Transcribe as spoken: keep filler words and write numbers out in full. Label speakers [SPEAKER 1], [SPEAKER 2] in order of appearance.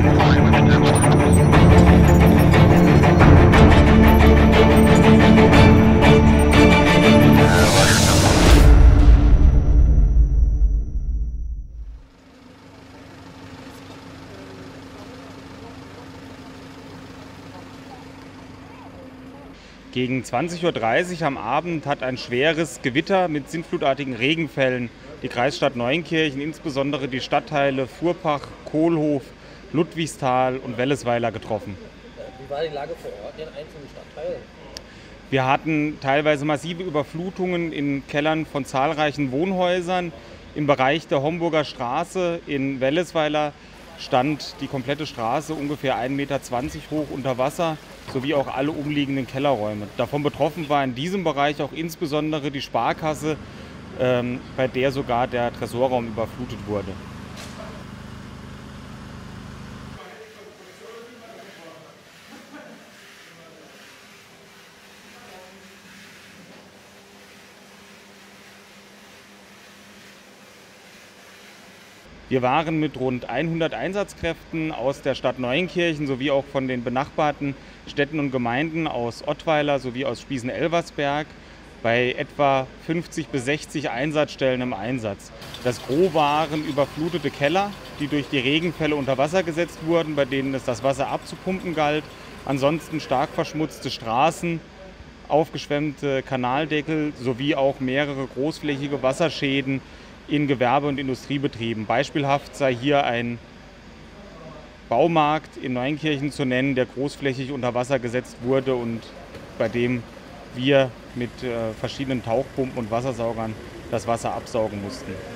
[SPEAKER 1] Gegen zwanzig Uhr dreißig am Abend hat ein schweres Gewitter mit sintflutartigen Regenfällen die Kreisstadt Neunkirchen, insbesondere die Stadtteile Fuhrpach, Kohlhof, Ludwigsthal und Wellesweiler getroffen.
[SPEAKER 2] Wie war die Lage vor Ort in den einzelnen Stadtteilen?
[SPEAKER 1] Wir hatten teilweise massive Überflutungen in Kellern von zahlreichen Wohnhäusern. Im Bereich der Homburger Straße in Wellesweiler stand die komplette Straße ungefähr ein Meter zwanzig hoch unter Wasser, sowie auch alle umliegenden Kellerräume. Davon betroffen war in diesem Bereich auch insbesondere die Sparkasse, ähm, bei der sogar der Tresorraum überflutet wurde. Wir waren mit rund hundert Einsatzkräften aus der Stadt Neunkirchen sowie auch von den benachbarten Städten und Gemeinden aus Ottweiler sowie aus Spießen-Elversberg bei etwa fünfzig bis sechzig Einsatzstellen im Einsatz. Das Gros waren überflutete Keller, die durch die Regenfälle unter Wasser gesetzt wurden, bei denen es das Wasser abzupumpen galt. Ansonsten stark verschmutzte Straßen, aufgeschwemmte Kanaldeckel sowie auch mehrere großflächige Wasserschäden in Gewerbe- und Industriebetrieben. Beispielhaft sei hier ein Baumarkt in Neunkirchen zu nennen, der großflächig unter Wasser gesetzt wurde und bei dem wir mit äh, verschiedenen Tauchpumpen und Wassersaugern das Wasser absaugen mussten.